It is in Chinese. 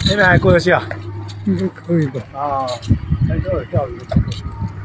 那边还过得去啊？ 应该可以吧？ 啊，还可以钓鱼的。